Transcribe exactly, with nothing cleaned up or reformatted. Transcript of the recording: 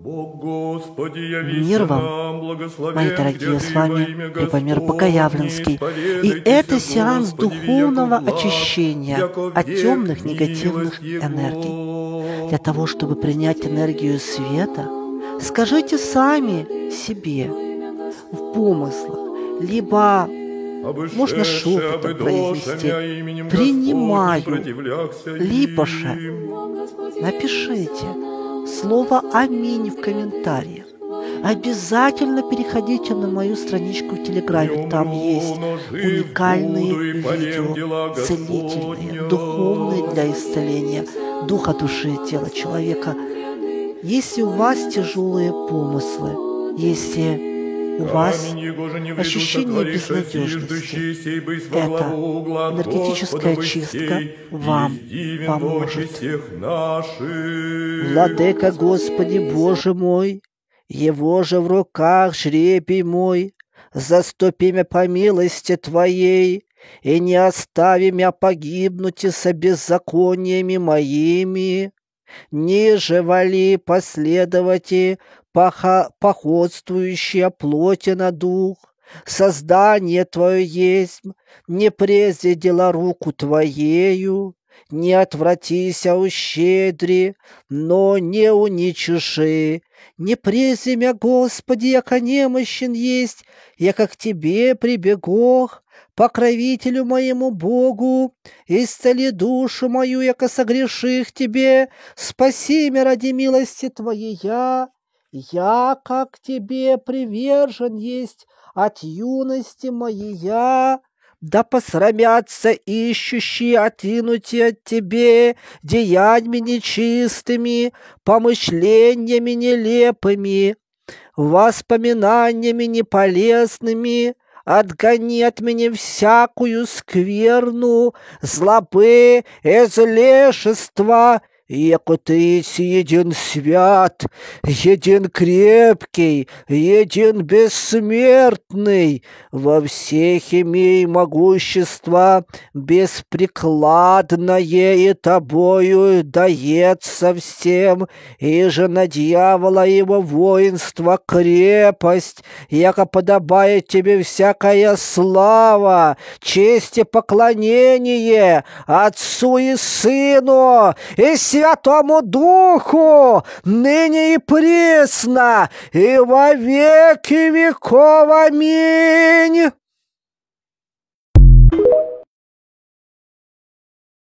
Мир вам, мои дорогие, с вами Любомир Богоявленский. И это сеанс духовного очищения от темных негативных энергий. Для того, чтобы принять энергию света, скажите сами себе в помыслах, либо можно шепотом произнести «принимаю», либо же напишите слово «Аминь» в комментариях. Обязательно переходите на мою страничку в Телеграме. Там есть уникальные видео, целительные, духовные для исцеления духа, души и тела человека. Если у вас тяжелые помыслы, если у вас ощущение безнадежности, это энергетическая чистка вам поможет. Владыка Господи Боже мой, Его же в руках жребий мой, заступи мя по милости Твоей, и не остави мя погибнуть и со беззакониями моими, ниже вали последовати походствующие плоти на дух. Создание Твое есть, не прежде дела руку Твоею, не отвратися ущедри, но не уничижи. Не прежде мя, Господи, яко немощен есть, яко к Тебе прибегох, покровителю моему Богу, исцели душу мою, яко согреших Тебе, спаси меня ради милости Твоей я, я, как Тебе привержен есть от юности моей я, да посрамятся ищущие отринутые от Тебе деяниями нечистыми, помышлениями нелепыми, воспоминаниями неполезными. Отгони от меня всякую скверну, злобы и злешества, яко Ты един свят, един крепкий, един бессмертный, во всех имей могущество беспрекладное и Тобою дается всем, и же на дьявола его воинство крепость, яко подобает Тебе всякая слава, честь и поклонение Отцу и Сыну и Святому Духу, ныне и присно, и во веки веков. Аминь.